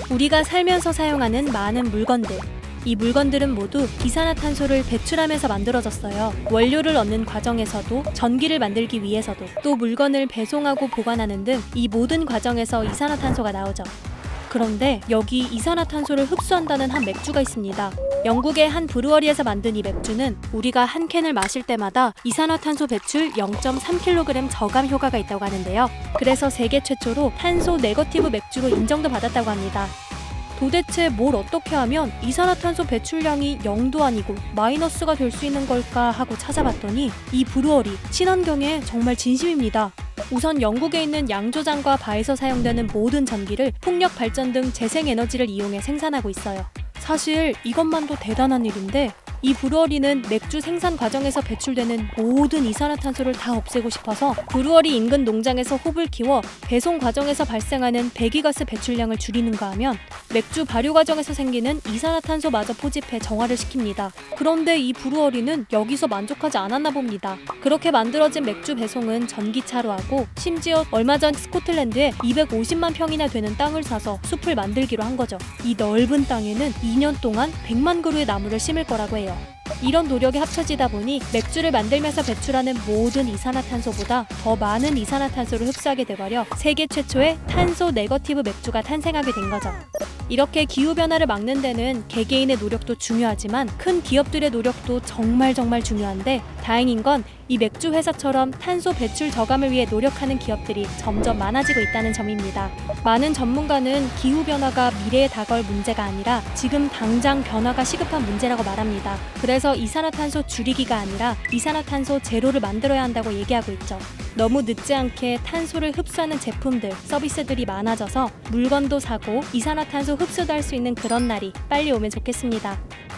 우리가 살면서 사용하는 많은 물건들, 이 물건들은 모두 이산화탄소를 배출하면서 만들어졌어요. 원료를 얻는 과정에서도, 전기를 만들기 위해서도, 또 물건을 배송하고 보관하는 등 이 모든 과정에서 이산화탄소가 나오죠. 그런데 여기 이산화탄소를 흡수한다는 한 맥주가 있습니다. 영국의 한 브루어리에서 만든 이 맥주는 우리가 한 캔을 마실 때마다 이산화탄소 배출 0.3kg 저감 효과가 있다고 하는데요. 그래서 세계 최초로 탄소 네거티브 맥주로 인정도 받았다고 합니다. 도대체 뭘 어떻게 하면 이산화탄소 배출량이 0도 아니고 마이너스가 될 수 있는 걸까 하고 찾아봤더니 이 브루어리, 친환경에 정말 진심입니다. 우선 영국에 있는 양조장과 바에서 사용되는 모든 전기를 풍력 발전 등 재생에너지를 이용해 생산하고 있어요. 사실 이것만도 대단한 일인데 이 브루어리는 맥주 생산 과정에서 배출되는 모든 이산화탄소를 다 없애고 싶어서 브루어리 인근 농장에서 홉을 키워 배송 과정에서 발생하는 배기가스 배출량을 줄이는가 하면 맥주 발효 과정에서 생기는 이산화탄소마저 포집해 정화를 시킵니다. 그런데 이 브루어리는 여기서 만족하지 않았나 봅니다. 그렇게 만들어진 맥주 배송은 전기차로 하고 심지어 얼마 전 스코틀랜드에 250만 평이나 되는 땅을 사서 숲을 만들기로 한 거죠. 이 넓은 땅에는 2년 동안 100만 그루의 나무를 심을 거라고 해요. 이런 노력이 합쳐지다 보니 맥주를 만들면서 배출하는 모든 이산화탄소보다 더 많은 이산화탄소를 흡수하게 돼버려 세계 최초의 탄소 네거티브 맥주가 탄생하게 된 거죠. 이렇게 기후변화를 막는 데는 개개인의 노력도 중요하지만 큰 기업들의 노력도 정말 중요한데 다행인 건 이 맥주 회사처럼 탄소 배출 저감을 위해 노력하는 기업들이 점점 많아지고 있다는 점입니다. 많은 전문가는 기후변화가 미래에 다가올 문제가 아니라 지금 당장 변화가 시급한 문제라고 말합니다. 그래서 이산화탄소 줄이기가 아니라 이산화탄소 제로를 만들어야 한다고 얘기하고 있죠. 너무 늦지 않게 탄소를 흡수하는 제품들, 서비스들이 많아져서 물건도 사고 이산화탄소 흡수도 할 수 있는 그런 날이 빨리 오면 좋겠습니다.